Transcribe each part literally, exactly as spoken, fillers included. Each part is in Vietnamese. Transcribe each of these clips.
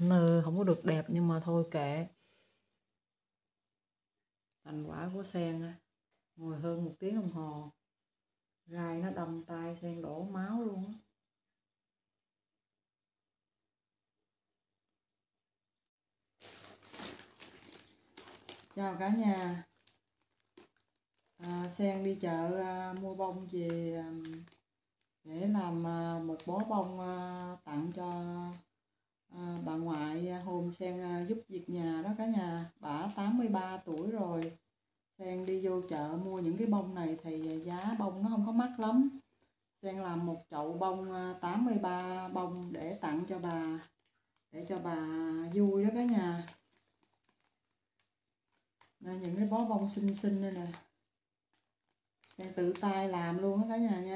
nơ không có được đẹp, nhưng mà thôi kệ. Thành quả của sen ngồi hơn một tiếng đồng hồ, gai nó đâm tay sen đổ máu luôn á. Chào cả nhà. à, Sen đi chợ à, mua bông về à, để làm à, một bó bông à, tặng cho à, bà ngoại hôm Sen à, giúp việc nhà đó cả nhà. Bả tám mươi ba tuổi rồi. Sen đi vô chợ mua những cái bông này thì giá bông nó không có mắc lắm. Sen làm một chậu bông à, tám mươi ba bông để tặng cho bà, để cho bà vui đó cả nhà. Đây, những cái bó bông xinh xinh đây nè, Sen tự tay làm luôn á cả nhà nha.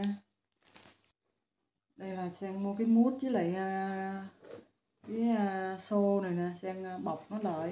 Đây là Sen mua cái mút với lại uh, cái uh, xô này nè, Sen bọc nó lại.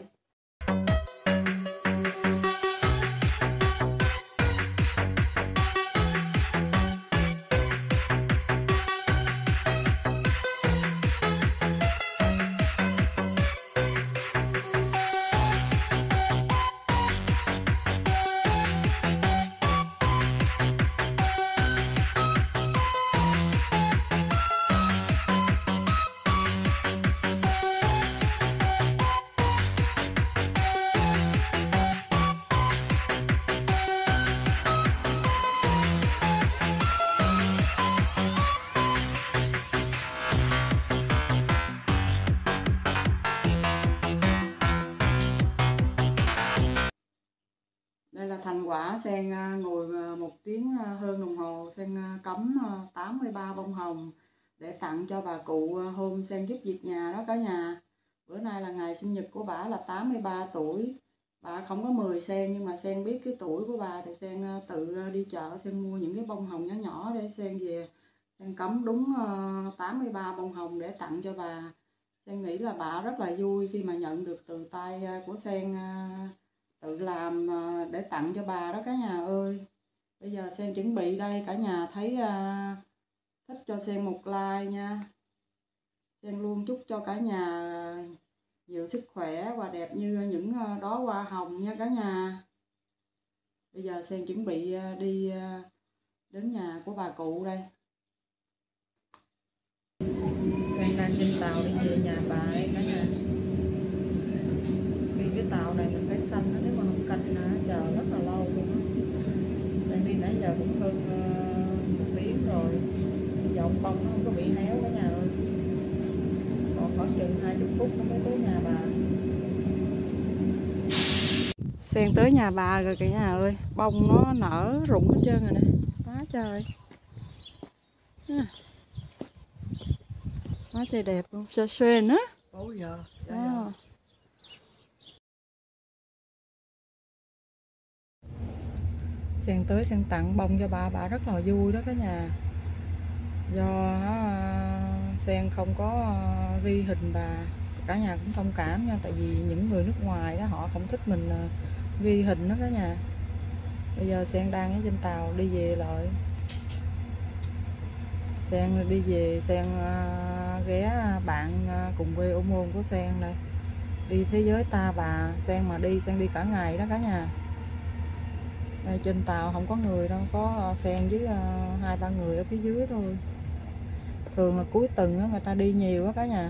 Đây là thành quả Sen ngồi một tiếng hơn đồng hồ, Sen cắm tám mươi ba bông hồng để tặng cho bà cụ hôm Sen giúp việc nhà đó cả nhà. Bữa nay là ngày sinh nhật của bà là tám mươi ba tuổi. Bà không có mời Sen, nhưng mà Sen biết cái tuổi của bà thì Sen tự đi chợ Sen mua những cái bông hồng nhỏ nhỏ để Sen về Sen cắm đúng tám mươi ba bông hồng để tặng cho bà. Sen nghĩ là bà rất là vui khi mà nhận được từ tay của Sen tự làm để tặng cho bà đó cả nhà ơi. Bây giờ Sen chuẩn bị đây, cả nhà thấy uh, thích cho Sen một like nha. Sen luôn chúc cho cả nhà nhiều sức khỏe và đẹp như những đóa hoa hồng nha cả nhà. Bây giờ Sen chuẩn bị đi đến nhà của bà cụ đây. Sen đang trên tàu đi về nhà bà đây cả nhà. Đi cái tàu này mình phải canh nó, nếu mà không canh nó chờ rất là lâu luôn á. Đang đi nãy giờ cũng hơn uh, một tiếng rồi. Bây giờ ông bông nó không có bị héo cả nhà ơi. Còn khoảng chừng hai mươi phút nó mới tới nhà bà. Sen tới nhà bà rồi cả nhà ơi. Bông nó nở rụng hết trơn rồi nè. Quá trời. Quá trời đẹp luôn. Sơ xuyên á. Ủa giờ. Dạ, à. dạ. Sen tới Sen tặng bông cho bà, bà rất là vui đó cả nhà. Do uh, Sen không có uh, ghi hình bà, cả nhà cũng thông cảm nha, tại vì những người nước ngoài đó họ không thích mình uh, ghi hình đó cả nhà. Bây giờ Sen đang ở trên tàu đi về lại. Sen đi về, Sen uh, ghé bạn uh, cùng quê ôm môn của Sen đây. Đi thế giới ta bà, Sen mà đi Sen đi cả ngày đó cả nhà. Đây trên tàu không có người đâu, có Sen với uh, hai ba người ở phía dưới thôi. Thường là cuối tuần đó, người ta đi nhiều đó cả nhà.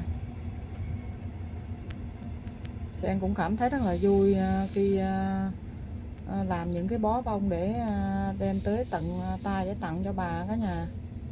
Sen cũng cảm thấy rất là vui uh, khi uh, uh, làm những cái bó bông để uh, đem tới tận uh, tay để tặng cho bà cả nhà.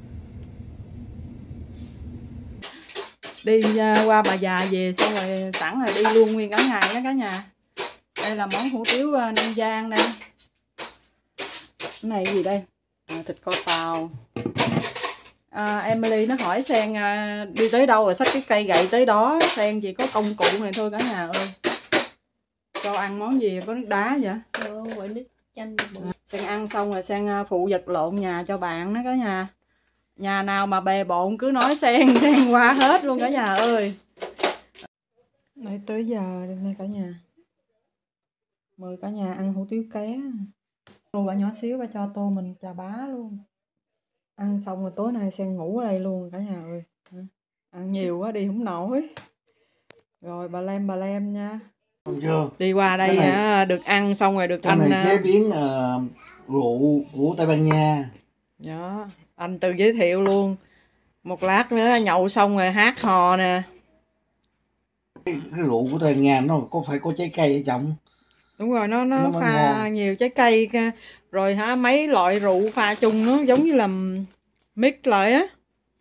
Đi uh, qua Bà Già về xong rồi sẵn rồi đi luôn nguyên cả ngày đó cả nhà. Đây là món hủ tiếu uh, Nam Giang đây. Cái này gì đây? À, thịt kho tàu. À, Emily nó hỏi Sen à, đi tới đâu rồi xách cái cây gậy tới đó. Sen chỉ có công cụ này thôi cả nhà ơi. Cho ăn món gì có nước đá vậy? Ừ, gọi nước chanh. À, Sen ăn xong rồi Sen phụ vật lộn nhà cho bạn đó cả nhà. Nhà nào mà bề bộn cứ nói Sen, Sen qua hết luôn cả nhà ơi. Đây tới giờ đây cả nhà. Mời cả nhà ăn hủ tiếu ké. Tô bà nhỏ xíu, bà cho tô mình chà bá luôn. Ăn xong rồi tối nay Sen ngủ ở đây luôn cả nhà ơi. Ăn nhiều quá đi không nổi. Rồi bà lem bà lem nha. Không chưa? Đi qua đây Cái này- á, được ăn xong rồi được Cái anh này chế à, biến ờ, rượu của Tây Ban Nha. đó, anh tự giới thiệu luôn. Một lát nữa nhậu xong rồi hát hò nè. Cái, cái rượu của Tây Ban Nha nó có phải có trái cây ở trong. Đúng rồi, nó nó, Nó mới pha ngon. nhiều trái cây ca- rồi hả, mấy loại rượu pha chung nó giống như là mix lại á.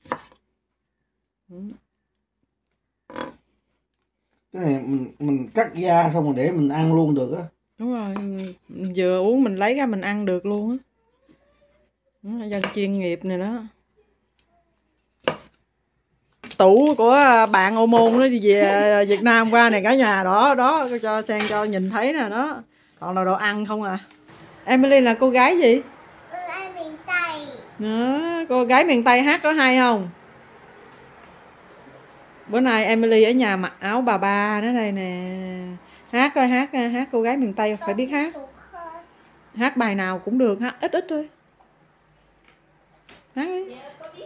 Cái này mình, mình cắt da xong rồi để mình ăn luôn được á. Đúng rồi, vừa uống mình lấy ra mình ăn được luôn á. Đó, dân chuyên nghiệp này đó. Tủ của bạn ô môn nó đi về Việt Nam qua này cả nhà, đó đó cho Sen cho nhìn thấy nè đó. Còn là đồ ăn không à. Emily là cô gái gì? Cô gái miền Tây. Đó, cô gái miền Tây hát có hay không? Bữa nay Emily ở nhà mặc áo bà ba đó đây nè. Hát coi, hát hát cô gái miền Tây phải biết hát. Hát bài nào cũng được, hát ít ít thôi. Hát đi.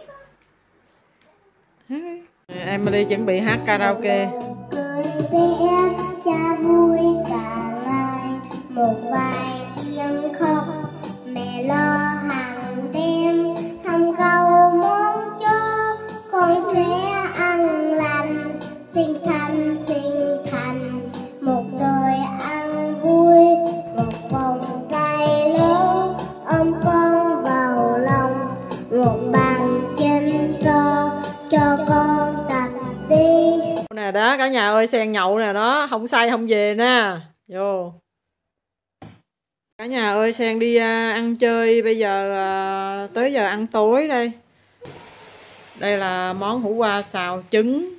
Hát đi. Emily chuẩn bị hát karaoke. Cười vẽ cha vui cả ngày, một vài tiếng khóc mẹ lo hàng đêm, thăm câu mong cho con sẽ ăn lành, xinh xắn xinh thành một đời ăn vui, một vòng tay lớn ôm con vào lòng, một bàn chân to cho con tập đi. Nè đó cả nhà ơi, Sen nhậu nè đó, không say không về nè. Vô. Cả nhà ơi, Sen đi à, ăn chơi, bây giờ à, tới giờ ăn tối đây. Đây là món hủ qua xào trứng,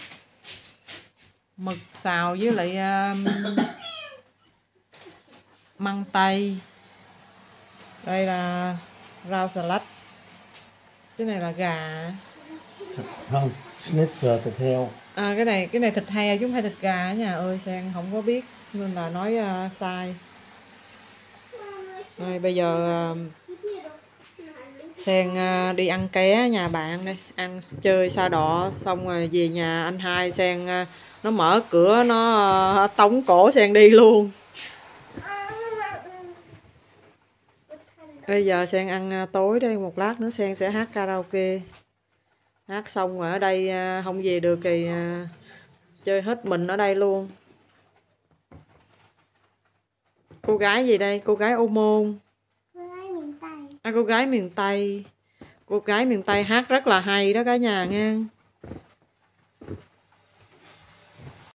mực xào với lại à, măng tây. Đây là rau xà lách. Cái này là gà. Không, schnitzel thịt heo. À, cái này cái này thịt heo chứ không phải thịt gà cả nhà ơi, Sen không có biết nên là nói uh, sai. Rồi bây giờ uh, Sen uh, đi ăn ké nhà bạn đây, ăn chơi sa đọ xong rồi về nhà anh hai. Sen uh, nó mở cửa nó uh, tống cổ Sen đi luôn. Bây giờ Sen ăn uh, tối đây, một lát nữa Sen sẽ hát karaoke. Hát xong rồi ở đây uh, không về được thì uh, chơi hết mình ở đây luôn. Cô gái gì đây? Cô gái Ô Môn. Cô gái miền Tây. À, cô gái miền Tây. Cô gái miền Tây hát rất là hay đó cả nhà nghe.